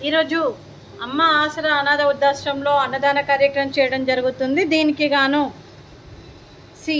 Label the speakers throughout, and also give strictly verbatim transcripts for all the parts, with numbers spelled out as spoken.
Speaker 1: ఈరోజు అమ్మ ఆసరా అనాథ వృద్ధాశ్రమంలో అన్నదాన కార్యక్రమం చేయడం జరుగుతుంది. దీనికి గాను శ్రీ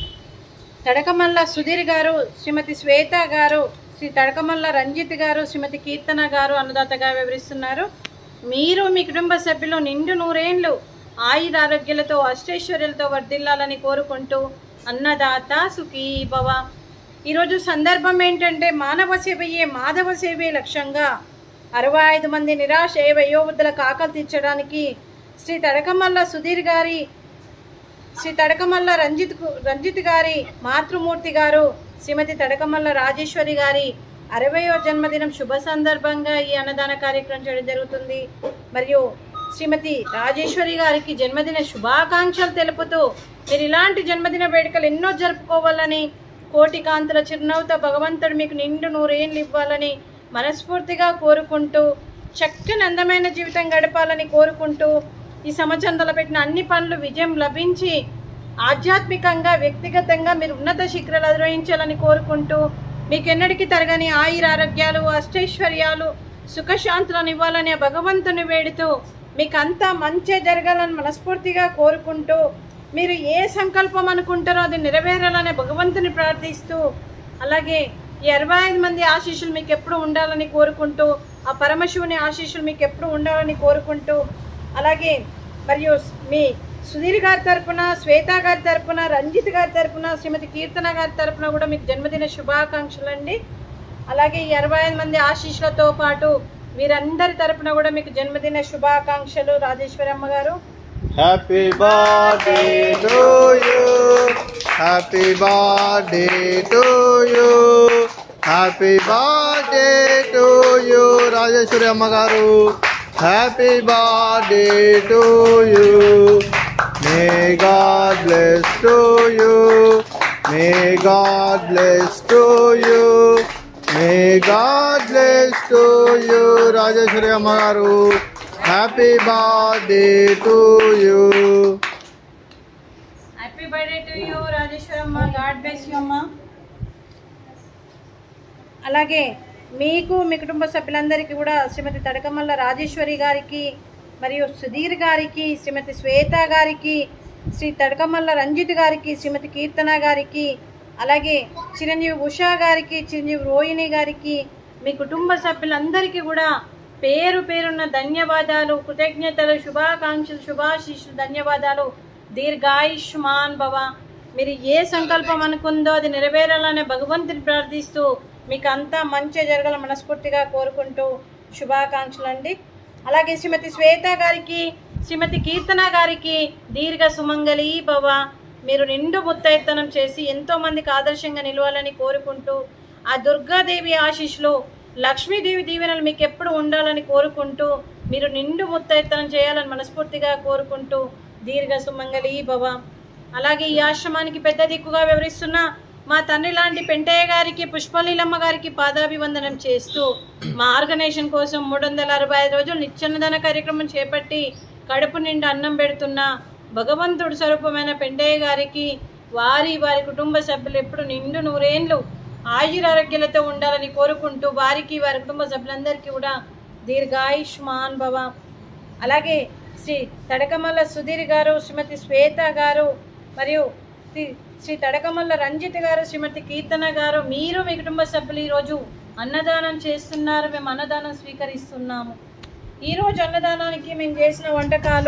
Speaker 1: తడకమల్ల సుధీర్ గారు, శ్రీమతి శ్వేత గారు, శ్రీ తడకమల్ల రంజిత్ గారు, శ్రీమతి కీర్తన గారు అన్నదాతగా వివరిస్తున్నారు. మీరు మీ కుటుంబ సభ్యులు నిండు నూరేళ్లు ఆయుర ఆరోగ్యాలతో అష్టైశ్వర్యాలతో వర్ధిల్లాలని కోరుకుంటూ అన్నదాత సుఖీ భవ. ఈరోజు సందర్భం ఏంటంటే మానవ సేవయే మాధవ సేవే లక్ష్యంగా అరవై ఐదు మంది నిరాశ వయోవృద్ధులకు ఆకలి తీర్చడానికి శ్రీ తడకమల్ల సుధీర్ గారి, శ్రీ తడకమల్ల రంజిత్ రంజిత్ గారి మాతృమూర్తి గారు, శ్రీమతి తడకమల్ల రాజేశ్వరి గారి అరవయో జన్మదినం శుభ సందర్భంగా ఈ అన్నదాన కార్యక్రమం చేయడం జరుగుతుంది. మరియు శ్రీమతి రాజేశ్వరి గారికి జన్మదిన శుభాకాంక్షలు తెలుపుతూ మీరు ఇలాంటి జన్మదిన వేడుకలు ఎన్నో జరుపుకోవాలని, కోటి కాంతుల చిరునవ్వుతో భగవంతుడు మీకు నిండు నూరేళ్ళు ఇవ్వాలని మనస్ఫూర్తిగా కోరుకుంటూ చక్కని అందమైన జీవితం గడపాలని కోరుకుంటూ ఈ సంవత్సరం తలపెట్టిన అన్ని పనులు విజయం లభించి ఆధ్యాత్మికంగా వ్యక్తిగతంగా మీరు ఉన్నత శిఖరాలు అధిరోహించాలని కోరుకుంటూ మీకు ఎన్నటికీ తరగని ఆయుర ఆరోగ్యాలు అష్టైశ్వర్యాలు సుఖశాంతులను ఇవ్వాలని ఆ భగవంతుని వేడుతూ మీకు అంతా మంచి జరగాలని మనస్ఫూర్తిగా కోరుకుంటూ మీరు ఏ సంకల్పం అనుకుంటారో అది నెరవేరాలని భగవంతుని ప్రార్థిస్తూ, అలాగే ఈ అరవై ఐదు మంది ఆశీస్సులు మీకు ఎప్పుడు ఉండాలని కోరుకుంటూ ఆ పరమశివుని ఆశీస్సులు మీకు ఎప్పుడు ఉండాలని కోరుకుంటూ, అలాగే మరియు మీ సుధీర్ గారి తరపున, శ్వేత గారి తరపున, రంజిత్ గారి తరపున, శ్రీమతి కీర్తన గారి తరపున కూడా మీకు జన్మదిన శుభాకాంక్షలు అండి. అలాగే ఈ అరవై ఐదు మంది ఆశీస్సులతో పాటు వీరందరి తరపున కూడా మీకు జన్మదిన శుభాకాంక్షలు. రాజేశ్వరి అమ్మ గారు,
Speaker 2: happy birthday to you, happy birthday to you, happy birthday to you Rajeshwari అమ్మ గారు, happy birthday to you. May God bless to you, may God bless to you, may God bless to you Rajeshwari అమ్మ గారు, happy birthday to you.
Speaker 1: Happy birthday to you Rajeshwari అమ్మ, God bless you అమ్మ. అలాగే మీకు మీ కుటుంబ సభ్యులందరికీ కూడా శ్రీమతి తడకమల్ల రాజేశ్వరి గారికి మరియు సుధీర్ గారికి, శ్రీమతి శ్వేత గారికి, శ్రీ తడకమల్ల రంజిత్ గారికి, శ్రీమతి కీర్తన గారికి, అలాగే చిరంజీవి ఉషా గారికి, చిరంజీవి రోహిణి గారికి, మీ కుటుంబ సభ్యులందరికీ కూడా పేరు పేరున్న ధన్యవాదాలు, కృతజ్ఞతలు, శుభాకాంక్షలు, శుభాశీస్సులు, ధన్యవాదాలు. దీర్ఘాయుష్మాన్ భవ. మీరు ఏ సంకల్పం అనుకుందో అది నెరవేరాలనే భగవంతుని ప్రార్థిస్తూ మీకు అంతా మంచి జరగాలని మనస్ఫూర్తిగా కోరుకుంటూ శుభాకాంక్షలు అండి. అలాగే శ్రీమతి శ్వేత గారికి, శ్రీమతి కీర్తన గారికి దీర్ఘ సుమంగళి భవ. మీరు నిండు ముత్తైతనం చేసి ఎంతోమందికి ఆదర్శంగా నిలవాలని కోరుకుంటూ ఆ దుర్గాదేవి ఆశీస్సులు, లక్ష్మీదేవి దీవెనలు మీకు ఎప్పుడు ఉండాలని కోరుకుంటూ మీరు నిండు ముత్తైతనం చేయాలని మనస్ఫూర్తిగా కోరుకుంటూ దీర్ఘ సుమంగళి భవ. అలాగే ఈ ఆశ్రమానికి పెద్ద దిక్కుగా వివరిస్తున్న మా తండ్రి లాంటి పెంటయ్య గారికి, పుష్పలీలమ్మ గారికి పాదాభివందనం చేస్తూ మా ఆర్గనైజేషన్ కోసం మూడు వందల అరవై ఐదు రోజులు నిత్యాన్నదాన కార్యక్రమం చేపట్టి కడుపు నిండా అన్నం పెడుతున్న భగవంతుడు స్వరూపమైన పెంటయ్య గారికి, వారి వారి కుటుంబ సభ్యులు ఎప్పుడు నిండు నూరేళ్ళు ఆయురారోగ్యాలతో ఉండాలని కోరుకుంటూ వారికి వారి కుటుంబ సభ్యులందరికీ కూడా దీర్ఘాయుష్మాన్ భవ. అలాగే శ్రీ తడకమల్ల సుధీర్ గారు, శ్రీమతి శ్వేత గారు మరియు శ్రీ శ్రీ తడకమల్ల రంజిత్ గారు, శ్రీమతి కీర్తన గారు, మీరు మీ కుటుంబ సభ్యులు ఈరోజు అన్నదానం చేస్తున్నారు. మేము అన్నదానం స్వీకరిస్తున్నాము. ఈరోజు అన్నదానానికి మేము చేసిన వంటకాలు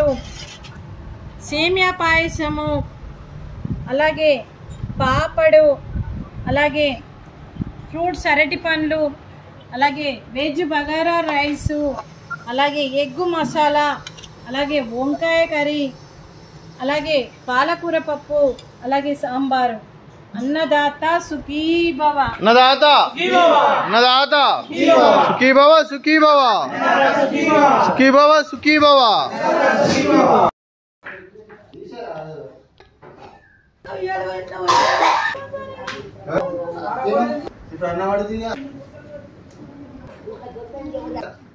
Speaker 1: సేమియా పాయసము, అలాగే పాపడు, అలాగే ఫ్రూట్స్ అరటి పండ్లు, అలాగే వెజ్ బగారా రైసు, అలాగే ఎగ్గు మసాలా, అలాగే వంకాయ కర్రీ, అలాగే పాలకూర పప్పు, అలాగే సాంబారు. అన్నదాత సుఖీ భవ.
Speaker 2: అన్నదాత అన్నదాత సుఖీ భవ, సుఖీ భవ, సుఖీ భవ, సుఖీ భవ. ఇప్పుడు అన్నవాడు